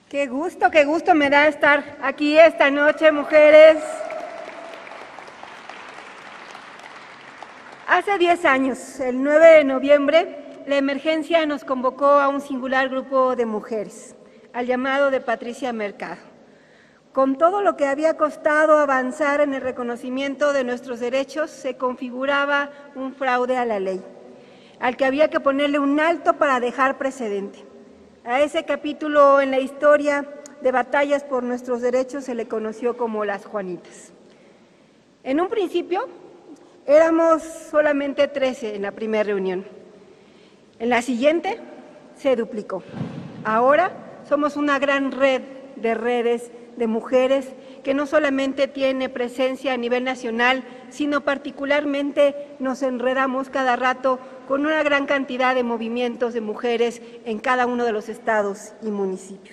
Qué gusto me da estar aquí esta noche, mujeres. Hace 10 años, el 9 de noviembre, la emergencia nos convocó a un singular grupo de mujeres, al llamado de Patricia Mercado. Con todo lo que había costado avanzar en el reconocimiento de nuestros derechos, se configuraba un fraude a la ley, al que había que ponerle un alto para dejar precedente. A ese capítulo en la historia de batallas por nuestros derechos se le conoció como las Juanitas. En un principio éramos solamente 13 en la primera reunión. En la siguiente se duplicó. Ahora somos una gran red de redes de mujeres que no solamente tiene presencia a nivel nacional, sino particularmente nos enredamos cada rato con una gran cantidad de movimientos de mujeres en cada uno de los estados y municipios.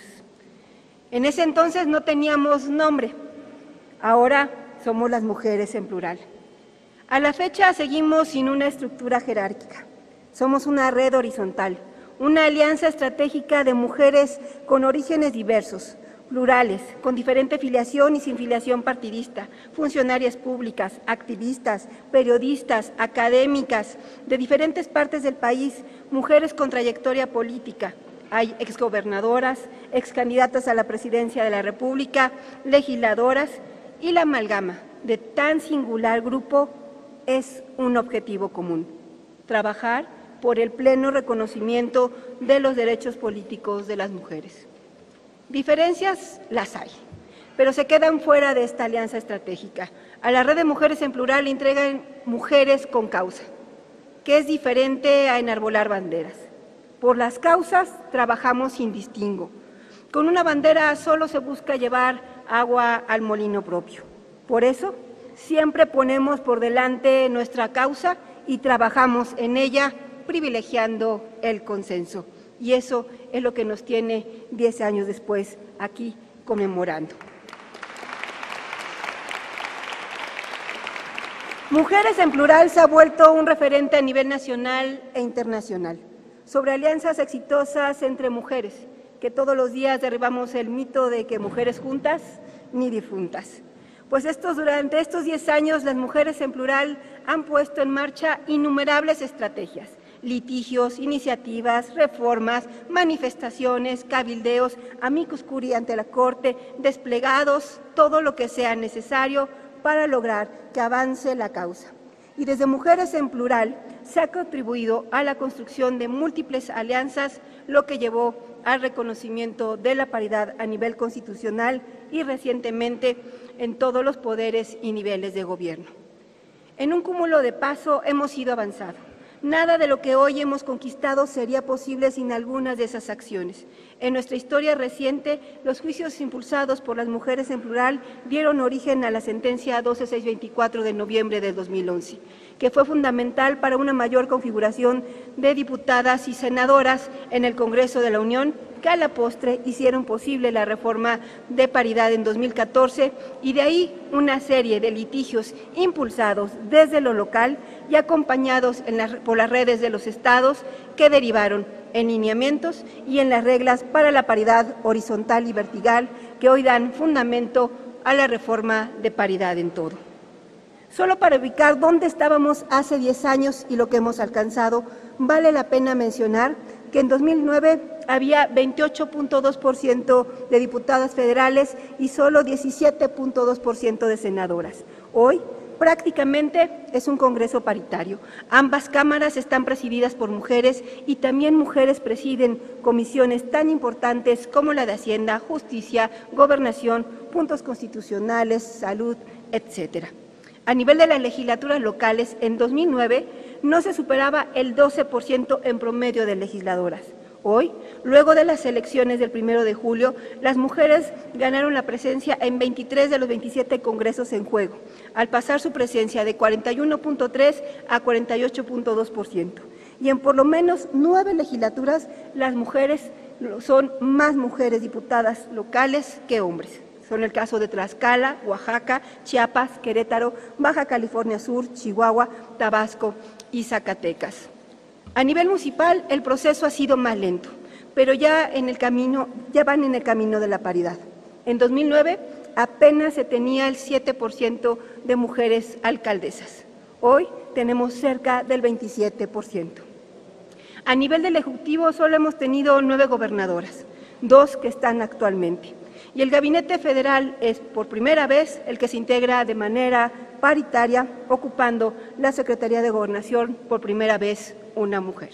En ese entonces no teníamos nombre, ahora somos las mujeres en plural. A la fecha seguimos sin una estructura jerárquica, somos una red horizontal, una alianza estratégica de mujeres con orígenes diversos, plurales, con diferente filiación y sin filiación partidista, funcionarias públicas, activistas, periodistas, académicas, de diferentes partes del país, mujeres con trayectoria política. Hay exgobernadoras, excandidatas a la presidencia de la República, legisladoras, y la amalgama de tan singular grupo es un objetivo común: trabajar por el pleno reconocimiento de los derechos políticos de las mujeres. Diferencias las hay, pero se quedan fuera de esta alianza estratégica. A la red de mujeres en plural le entregan mujeres con causa, que es diferente a enarbolar banderas. Por las causas trabajamos sin distingo. Con una bandera solo se busca llevar agua al molino propio. Por eso siempre ponemos por delante nuestra causa y trabajamos en ella privilegiando el consenso. Y eso es lo que nos tiene 10 años después aquí conmemorando. Mujeres en plural se ha vuelto un referente a nivel nacional e internacional sobre alianzas exitosas entre mujeres, que todos los días derribamos el mito de que mujeres juntas ni difuntas. Pues durante estos 10 años las mujeres en plural han puesto en marcha innumerables estrategias, litigios, iniciativas, reformas, manifestaciones, cabildeos, amicus curiae ante la Corte, desplegados, todo lo que sea necesario para lograr que avance la causa. Y desde Mujeres en Plural se ha contribuido a la construcción de múltiples alianzas, lo que llevó al reconocimiento de la paridad a nivel constitucional y recientemente en todos los poderes y niveles de gobierno. En un cúmulo de paso hemos ido avanzando. Nada de lo que hoy hemos conquistado sería posible sin algunas de esas acciones. En nuestra historia reciente, los juicios impulsados por las mujeres en plural dieron origen a la sentencia 12624 de noviembre de 2011, que fue fundamental para una mayor configuración de diputadas y senadoras en el Congreso de la Unión, que a la postre hicieron posible la reforma de paridad en 2014 y de ahí una serie de litigios impulsados desde lo local y acompañados por las redes de los estados que derivaron en lineamientos y en las reglas para la paridad horizontal y vertical que hoy dan fundamento a la reforma de paridad en todo. Solo para ubicar dónde estábamos hace 10 años y lo que hemos alcanzado, vale la pena mencionar que en 2009 había 28.2% de diputadas federales y solo 17.2% de senadoras. Hoy prácticamente es un Congreso paritario. Ambas cámaras están presididas por mujeres y también mujeres presiden comisiones tan importantes como la de Hacienda, Justicia, Gobernación, Puntos Constitucionales, Salud, etcétera. A nivel de las legislaturas locales, en 2009 no se superaba el 12% en promedio de legisladoras. Hoy, luego de las elecciones del 1 de julio, las mujeres ganaron la presencia en 23 de los 27 congresos en juego, al pasar su presencia de 41.3 a 48.2%. Y en por lo menos 9 legislaturas, las mujeres son más mujeres diputadas locales que hombres. Son el caso de Tlaxcala, Oaxaca, Chiapas, Querétaro, Baja California Sur, Chihuahua, Tabasco y Zacatecas. A nivel municipal, el proceso ha sido más lento, pero ya van en el camino de la paridad. En 2009 apenas se tenía el 7% de mujeres alcaldesas. Hoy tenemos cerca del 27%. A nivel del Ejecutivo solo hemos tenido 9 gobernadoras, 2 que están actualmente. Y el Gabinete Federal es por primera vez el que se integra de manera paritaria, ocupando la Secretaría de Gobernación por primera vez una mujer.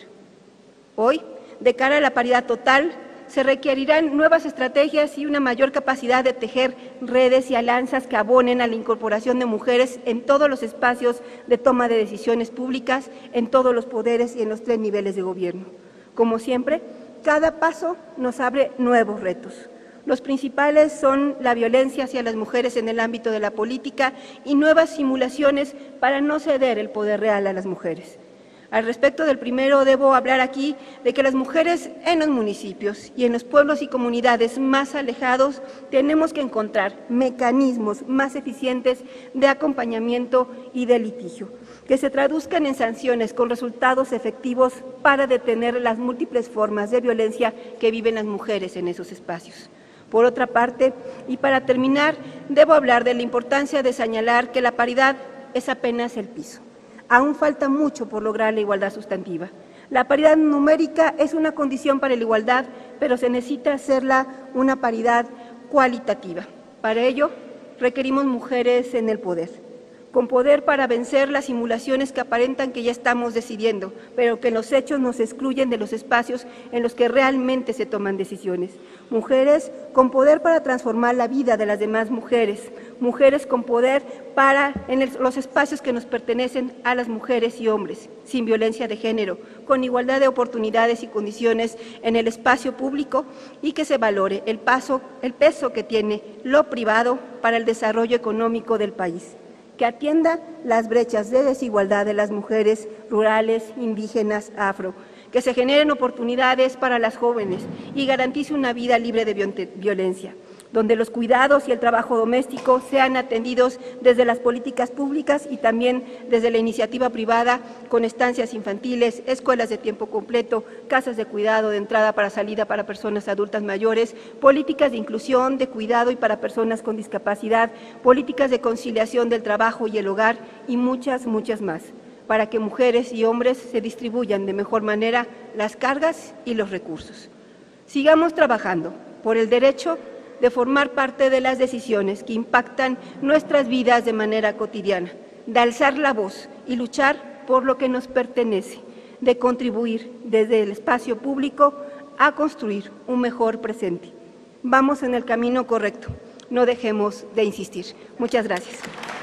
Hoy, de cara a la paridad total, se requerirán nuevas estrategias y una mayor capacidad de tejer redes y alianzas que abonen a la incorporación de mujeres en todos los espacios de toma de decisiones públicas, en todos los poderes y en los 3 niveles de gobierno. Como siempre, cada paso nos abre nuevos retos. Los principales son la violencia hacia las mujeres en el ámbito de la política y nuevas simulaciones para no ceder el poder real a las mujeres. Al respecto del primero, debo hablar aquí de que las mujeres en los municipios y en los pueblos y comunidades más alejados tenemos que encontrar mecanismos más eficientes de acompañamiento y de litigio, que se traduzcan en sanciones con resultados efectivos para detener las múltiples formas de violencia que viven las mujeres en esos espacios. Por otra parte, y para terminar, debo hablar de la importancia de señalar que la paridad es apenas el piso. Aún falta mucho por lograr la igualdad sustantiva. La paridad numérica es una condición para la igualdad, pero se necesita hacerla una paridad cualitativa. Para ello, requerimos mujeres en el poder, con poder para vencer las simulaciones que aparentan que ya estamos decidiendo, pero que en los hechos nos excluyen de los espacios en los que realmente se toman decisiones. Mujeres con poder para transformar la vida de las demás mujeres, mujeres con poder para los espacios que nos pertenecen a las mujeres y hombres, sin violencia de género, con igualdad de oportunidades y condiciones en el espacio público y que se valore el peso que tiene lo privado para el desarrollo económico del país, que atienda las brechas de desigualdad de las mujeres rurales, indígenas, afro, que se generen oportunidades para las jóvenes y garantice una vida libre de violencia, donde los cuidados y el trabajo doméstico sean atendidos desde las políticas públicas y también desde la iniciativa privada, con estancias infantiles, escuelas de tiempo completo, casas de cuidado de entrada para salida para personas adultas mayores, políticas de inclusión, de cuidado y para personas con discapacidad, políticas de conciliación del trabajo y el hogar y muchas, muchas más, para que mujeres y hombres se distribuyan de mejor manera las cargas y los recursos. Sigamos trabajando por el derecho de formar parte de las decisiones que impactan nuestras vidas de manera cotidiana, de alzar la voz y luchar por lo que nos pertenece, de contribuir desde el espacio público a construir un mejor presente. Vamos en el camino correcto, no dejemos de insistir. Muchas gracias.